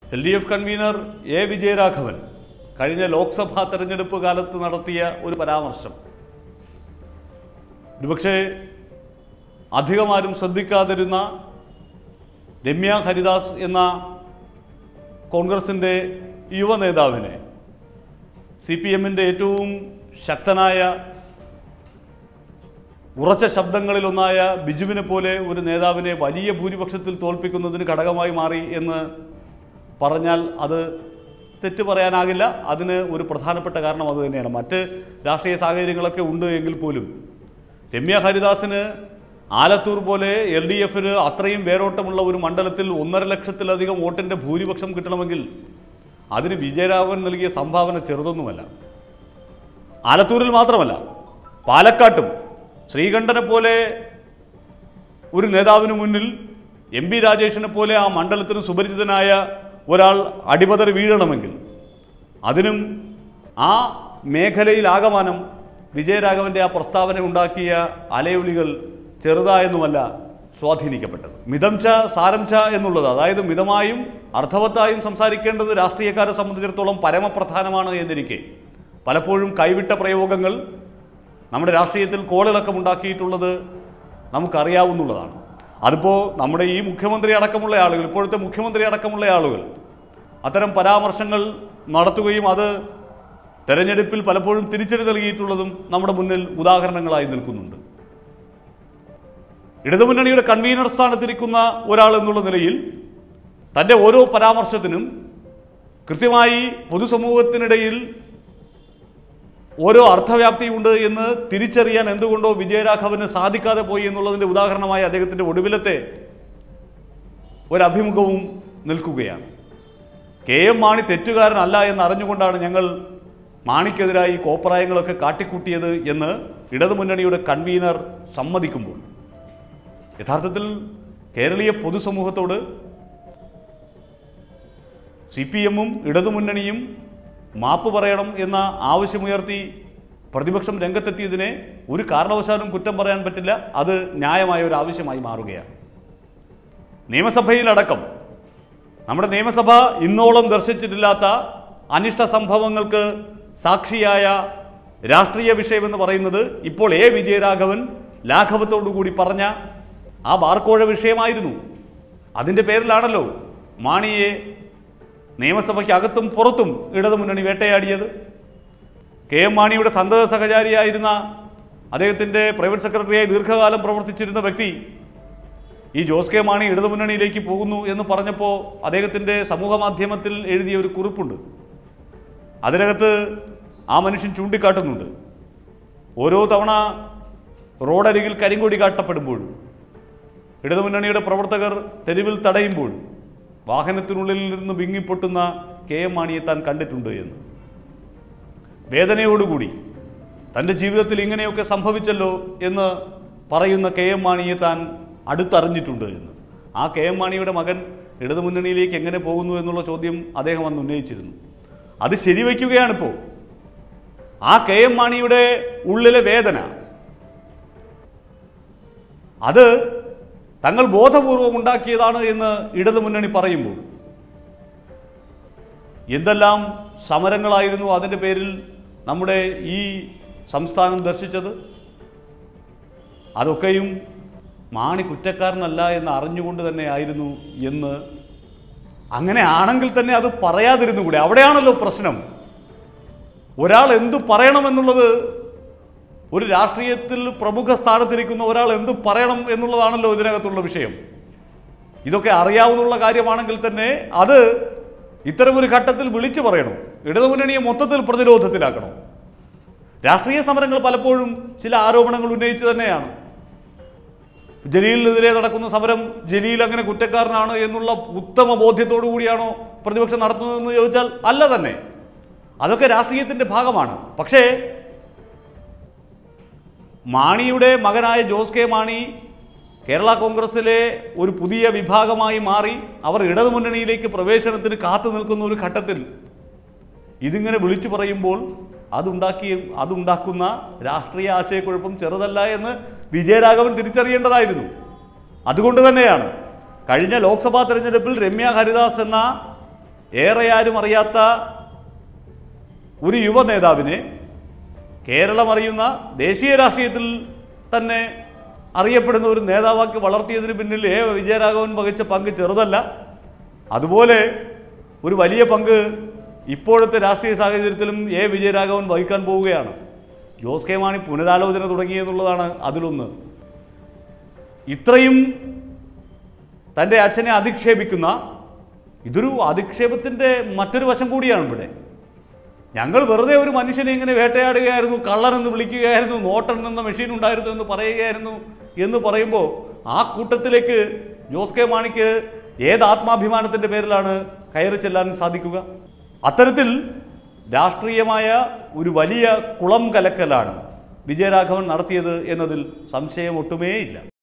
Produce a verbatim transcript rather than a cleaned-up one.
L D F convener A Vijayaraghavan കഴിഞ്ഞ ലോക്സഭാ തെരഞ്ഞെടുപ്പ് കാലത്ത് നടത്തിയ ഒരു പരാമർശം ഒരുപക്ഷെ അധികമാരും ശ്രദ്ധിക്കാതിരുന്ന രമ്യ ഹരിദാസ് എന്ന കോൺഗ്രസിൻ്റെ യുവ നേതാവിനെ സി പി എമ്മിൻ്റെ ഏറ്റവും ശക്തനായ ഉറച്ച ശബ്ദങ്ങളിലൊന്നായ ബിജുവിനെ പോലെ ഒരു നേതാവിനെ വലിയ ഭൂരിപക്ഷത്തിൽ തോൽപ്പിക്കുന്നതിന് ഘടകമായി മാറി എന്ന് പറഞ്ഞാൽ അത് തെറ്റ് പറയാനാകില്ല. അതിന് ഒരു പ്രധാനപ്പെട്ട കാരണം അത് തന്നെയാണ്. മറ്റ് രാഷ്ട്രീയ സാഹചര്യങ്ങളൊക്കെ ഉണ്ട് എങ്കിൽ പോലും രമ്യ ഹരിദാസിന് ആലത്തൂർ പോലെ എൽ ഡി എഫിന് അത്രയും വേരോട്ടമുള്ള ഒരു മണ്ഡലത്തിൽ ഒന്നര ലക്ഷത്തിലധികം വോട്ടിൻ്റെ ഭൂരിപക്ഷം കിട്ടണമെങ്കിൽ അതിന് വിജയരാഘവൻ നൽകിയ സംഭാവന ചെറുതൊന്നുമല്ല. ആലത്തൂരിൽ മാത്രമല്ല, പാലക്കാട്ടും ശ്രീകണ്ഠനെ പോലെ ഒരു നേതാവിന് മുന്നിൽ എം പി രാജേഷിനെ പോലെ ആ മണ്ഡലത്തിന് സുപരിചിതനായ ഒരാൾ അടിപതറി വീഴണമെങ്കിൽ അതിനും ആ മേഖലയിൽ ആകമാനം വിജയരാഘവൻ്റെ ആ പ്രസ്താവന ഉണ്ടാക്കിയ അലയൊലികൾ ചെറുതായെന്നുമല്ല സ്വാധീനിക്കപ്പെട്ടത്. മിതം ച സാരം ച എന്നുള്ളത്, അതായത് മിതമായും അർത്ഥവത്തായും സംസാരിക്കേണ്ടത് രാഷ്ട്രീയക്കാരെ സംബന്ധിച്ചിടത്തോളം പരമപ്രധാനമാണ് എന്നിരിക്കെ പലപ്പോഴും കൈവിട്ട പ്രയോഗങ്ങൾ നമ്മുടെ രാഷ്ട്രീയത്തിൽ കോളിളക്കമുണ്ടാക്കിയിട്ടുള്ളത് നമുക്കറിയാവുന്നതാണ്. അതിപ്പോൾ നമ്മുടെ ഈ മുഖ്യമന്ത്രി അടക്കമുള്ള ആളുകൾ, ഇപ്പോഴത്തെ മുഖ്യമന്ത്രി അടക്കമുള്ള ആളുകൾ അത്തരം പരാമർശങ്ങൾ നടത്തുകയും അത് തെരഞ്ഞെടുപ്പിൽ പലപ്പോഴും തിരിച്ചടി നൽകിയിട്ടുള്ളതും നമ്മുടെ മുന്നിൽ ഉദാഹരണങ്ങളായി നിൽക്കുന്നുണ്ട്. ഇടതുമുന്നണിയുടെ കൺവീനർ സ്ഥാനത്തിരിക്കുന്ന ഒരാൾ എന്നുള്ള നിലയിൽ തൻ്റെ ഓരോ പരാമർശത്തിനും കൃത്യമായി പൊതുസമൂഹത്തിനിടയിൽ ഓരോ അർത്ഥവ്യാപ്തിയുണ്ട് എന്ന് തിരിച്ചറിയാൻ എന്തുകൊണ്ടോ വിജയരാഘവന് സാധിക്കാതെ പോയി എന്നുള്ളതിൻ്റെ ഉദാഹരണമായി അദ്ദേഹത്തിൻ്റെ ഒടുവിലത്തെ ഒരഭിമുഖവും നിൽക്കുകയാണ്. കെ എം മാണി തെറ്റുകാരനല്ല എന്ന് അറിഞ്ഞുകൊണ്ടാണ് ഞങ്ങൾ മാണിക്കെതിരായി കോപ്രായങ്ങളൊക്കെ കാട്ടിക്കൂട്ടിയത് എന്ന് ഇടതുമുന്നണിയുടെ കൺവീനർ സമ്മതിക്കുമ്പോൾ യഥാർത്ഥത്തിൽ കേരളീയ പൊതുസമൂഹത്തോട് സി പി എമ്മും ഇടതുമുന്നണിയും മാപ്പ് പറയണം എന്ന ആവശ്യമുയർത്തി പ്രതിപക്ഷം രംഗത്തെത്തിയതിനെ ഒരു കാരണവശാലും കുറ്റം പറയാൻ പറ്റില്ല. അത് ന്യായമായ ഒരു ആവശ്യമായി മാറുകയാണ്. നിയമസഭയിലടക്കം നമ്മുടെ നിയമസഭ ഇന്നോളം ദർശിച്ചിട്ടില്ലാത്ത അനിഷ്ട സംഭവങ്ങൾക്ക് സാക്ഷിയായ രാഷ്ട്രീയ വിഷയമെന്ന് പറയുന്നത് ഇപ്പോൾ എ വിജയരാഘവൻ ലാഘവത്തോടുകൂടി പറഞ്ഞ ആ ബാർക്കോഴ വിഷയമായിരുന്നു. അതിൻ്റെ പേരിലാണല്ലോ മാണിയെ നിയമസഭയ്ക്കകത്തും പുറത്തും ഇടതുമുന്നണി വേട്ടയാടിയത്. കെ എം മാണിയുടെ സന്തത സഹചാരിയായിരുന്ന അദ്ദേഹത്തിൻ്റെ പ്രൈവറ്റ് സെക്രട്ടറിയായി ദീർഘകാലം പ്രവർത്തിച്ചിരുന്ന വ്യക്തി ഈ ജോസ് കെ മാണി ഇടതുമുന്നണിയിലേക്ക് പോകുന്നു എന്ന് പറഞ്ഞപ്പോൾ അദ്ദേഹത്തിൻ്റെ സമൂഹ മാധ്യമത്തിൽ എഴുതിയ ഒരു കുറിപ്പുണ്ട്. അതിനകത്ത് ആ മനുഷ്യൻ ചൂണ്ടിക്കാട്ടുന്നുണ്ട്, ഓരോ തവണ റോഡരികിൽ കരിങ്കൊടി കാട്ടപ്പെടുമ്പോഴും ഇടതുമുന്നണിയുടെ പ്രവർത്തകർ തെരുവിൽ തടയുമ്പോഴും വാഹനത്തിനുള്ളിൽ നിന്ന് വിങ്ങിപ്പൊട്ടുന്ന കെ എം മാണിയെ താൻ കണ്ടിട്ടുണ്ട് എന്ന്. വേദനയോടുകൂടി തൻ്റെ ജീവിതത്തിൽ ഇങ്ങനെയൊക്കെ സംഭവിച്ചല്ലോ എന്ന് പറയുന്ന കെ എം മാണിയെ താൻ അടുത്തറിഞ്ഞിട്ടുണ്ട് എന്ന്. ആ കെ എം മാണിയുടെ മകൻ ഇടതുമുന്നണിയിലേക്ക് എങ്ങനെ പോകുന്നു എന്നുള്ള ചോദ്യം അദ്ദേഹം അന്ന് ഉന്നയിച്ചിരുന്നു. അത് ശരിവയ്ക്കുകയാണിപ്പോൾ. ആ കെ എം മാണിയുടെ ഉള്ളിലെ വേദന അത് തങ്ങൾ ബോധപൂർവം ഉണ്ടാക്കിയതാണ് എന്ന് ഇടതുമുന്നണി പറയുമ്പോൾ എന്തെല്ലാം സമരങ്ങളായിരുന്നു അതിൻ്റെ പേരിൽ നമ്മുടെ ഈ സംസ്ഥാനം ദർശിച്ചത്. അതൊക്കെയും മാണി കുറ്റക്കാരനല്ല എന്ന് അറിഞ്ഞുകൊണ്ട് തന്നെ ആയിരുന്നു എന്ന്. അങ്ങനെ ആണെങ്കിൽ തന്നെ അത് പറയാതിരുന്നു കൂടെ? അവിടെയാണല്ലോ പ്രശ്നം. ഒരാൾ എന്തു പറയണമെന്നുള്ളത്, ഒരു രാഷ്ട്രീയത്തിൽ പ്രമുഖ സ്ഥാനത്തിരിക്കുന്ന ഒരാൾ എന്തു പറയണം എന്നുള്ളതാണല്ലോ ഇതിനകത്തുള്ള വിഷയം. ഇതൊക്കെ അറിയാവുന്ന കാര്യമാണെങ്കിൽ തന്നെ അത് ഇത്തരമൊരു ഘട്ടത്തിൽ വിളിച്ചു പറയണം. ഇടതുമുന്നണിയെ മൊത്തത്തിൽ പ്രതിരോധത്തിലാക്കണം. രാഷ്ട്രീയ സമരങ്ങൾ പലപ്പോഴും ചില ആരോപണങ്ങൾ ഉന്നയിച്ച് തന്നെയാണ്. ജലീലിനെതിരെ നടക്കുന്ന സമരം ജലീൽ അങ്ങനെ കുറ്റക്കാരനാണ് എന്നുള്ള ഉത്തമ ബോധ്യത്തോടു കൂടിയാണോ പ്രതിപക്ഷം നടത്തുന്നതെന്ന് ചോദിച്ചാൽ അല്ല തന്നെ. അതൊക്കെ രാഷ്ട്രീയത്തിൻ്റെ ഭാഗമാണ്. പക്ഷേ മാണിയുടെ മകനായ ജോസ് കെ മാണി കേരള കോൺഗ്രസിലെ ഒരു പുതിയ വിഭാഗമായി മാറി അവർ ഇടതുമുന്നണിയിലേക്ക് പ്രവേശനത്തിന് കാത്തു നിൽക്കുന്ന ഒരു ഘട്ടത്തിൽ ഇതിങ്ങനെ വിളിച്ചു പറയുമ്പോൾ അതുണ്ടാക്കി അതുണ്ടാക്കുന്ന രാഷ്ട്രീയ ആശയക്കുഴപ്പം ചെറുതല്ല എന്ന് വിജയരാഘവൻ തിരിച്ചറിയേണ്ടതായിരുന്നു. അതുകൊണ്ട് തന്നെയാണ് കഴിഞ്ഞ ലോക്സഭാ തെരഞ്ഞെടുപ്പിൽ രമ്യ ഹരിദാസ് എന്ന ഏറെ ആരും അറിയാത്ത ഒരു യുവ നേതാവിനെ കേരളം അറിയുന്ന ദേശീയ രാഷ്ട്രീയത്തിൽ തന്നെ അറിയപ്പെടുന്ന ഒരു നേതാവാക്കി വളർത്തിയതിന് പിന്നിൽ എ വിജയരാഘവൻ വഹിച്ച പങ്ക് ചെറുതല്ല. അതുപോലെ ഒരു വലിയ പങ്ക് ഇപ്പോഴത്തെ രാഷ്ട്രീയ സാഹചര്യത്തിലും എ വിജയരാഘവൻ വഹിക്കാൻ പോവുകയാണ്. ജോസ് കെ മാണി പുനരാലോചന തുടങ്ങിയെന്നുള്ളതാണ് അതിലൊന്ന്. ഇത്രയും തൻ്റെ അച്ഛനെ അധിക്ഷേപിക്കുന്ന ഇതൊരു അധിക്ഷേപത്തിൻ്റെ മറ്റൊരു വശം കൂടിയാണ് ഇവിടെ. ഞങ്ങൾ വെറുതെ ഒരു മനുഷ്യനെ ഇങ്ങനെ വേട്ടയാടുകയായിരുന്നു, കള്ളനെന്ന് വിളിക്കുകയായിരുന്നു, നോട്ടൻ എന്ന മെഷീൻ ഉണ്ടായിരുന്നു എന്ന് പറയുകയായിരുന്നു എന്ന് പറയുമ്പോൾ ആ കൂട്ടത്തിലേക്ക് ജോസ് കെ മാണിക്ക് ഏത് ആത്മാഭിമാനത്തിൻ്റെ പേരിലാണ് കയറി ചെല്ലാൻ സാധിക്കുക? അത്തരത്തിൽ രാഷ്ട്രീയമായ ഒരു വലിയ കുളം കലക്കലാണ് വിജയരാഘവൻ നടത്തിയത് എന്നതിൽ സംശയം ഒട്ടുമേയില്ല.